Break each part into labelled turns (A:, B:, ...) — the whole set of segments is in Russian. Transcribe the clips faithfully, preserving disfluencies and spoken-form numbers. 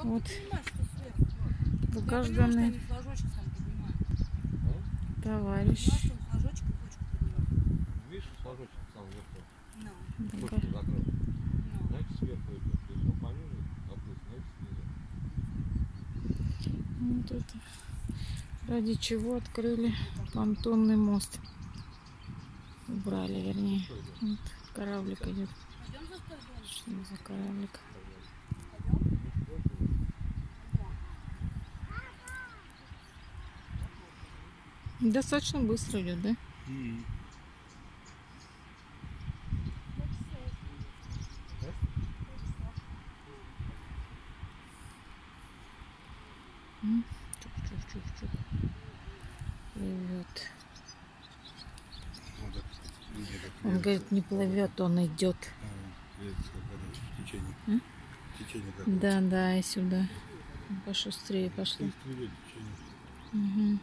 A: Вот долгожданный товарищ.
B: Видишь, флажочек сам вверху.
A: Долго...
B: Точку закрыл. Знаете, сверху идет. Если он пониже, оплыть, знаете, снизу.
A: Вот это. Ради чего открыли понтонный мост. Убрали, вернее. Вот кораблик идет. Что за кораблик? Достаточно быстро идет, да?
B: Mm-hmm.
A: Чух-чух-чух-чух. Плывет. Он говорит, не плывет, он идет.
B: Течение. Течение какое-то.
A: Да, да, и сюда. Пошустрее пошло. Угу.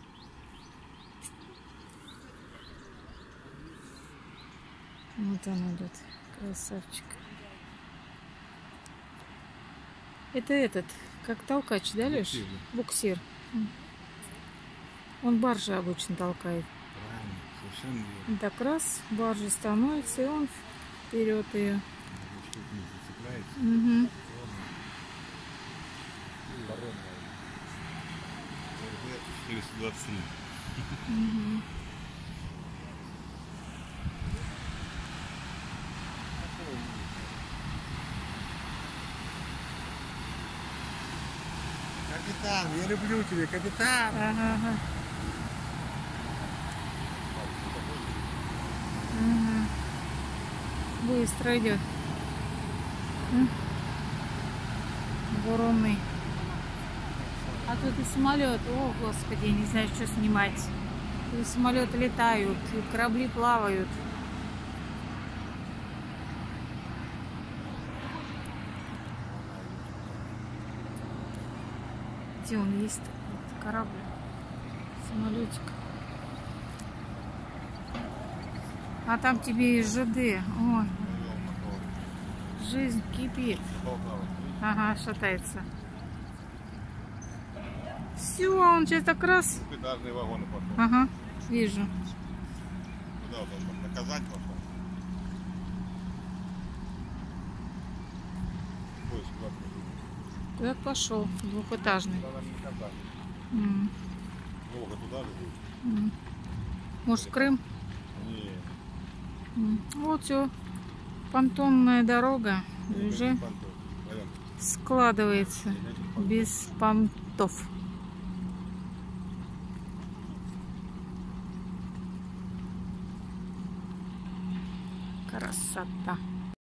A: Вот он идет. Красавчик. Это этот, как толкач, да, Леш?
B: Буксир.
A: Буксир. Он баржи обычно толкает.
B: Правильно, совершенно верно.
A: Так раз, баржа становится, и он вперед ее. Угу.
B: четыреста двадцать три.
A: Угу.
B: Капитан, я люблю тебя, капитан.
A: Ага, ага. Угу. Быстро идет. Огромный. А тут и самолет. О, господи, я не знаю, что снимать. И самолеты летают, и корабли плавают. Где он есть? Вот корабль, самолетик. А там тебе и ЖД. Ой. Жизнь кипит. Ага, шатается. Все, он сейчас так раз.
B: Двухэтажные вагоны пошел.
A: Ага, вижу.
B: Куда он? Наказать пошел. Поезд куда пошел?
A: Куда пошел? Двухэтажный. М.
B: Волга туда же будет?
A: М. Может, в Крым?
B: Нет.
A: М. Вот все. Понтонная дорога уже складывается без понтов. Красота.